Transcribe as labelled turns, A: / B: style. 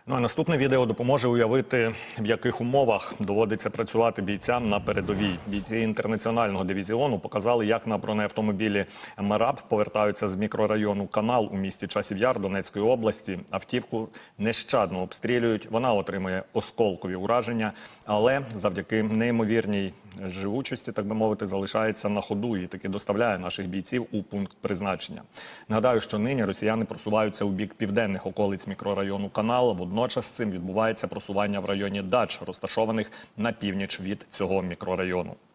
A: Ну а наступне відео допоможе уявити, в яких умовах доводиться працювати бійцям на передовій. Бійці інтернаціонального дивізіону показали, як на бронеавтомобілі МРАП повертаються з мікрорайону Канал у місті Часів Яр Донецької області. Автівку нещадно обстрілюють, вона отримує осколкові ураження, але завдяки неймовірній живучості, так би мовити, залишається на ходу і таки доставляє наших бійців у пункт призначення. Нагадаю, що нині росіяни просуваються у бік південних околиць мікрорайону Канал. Водночас цим відбувається просування в районі дач, розташованих на північ від цього мікрорайону.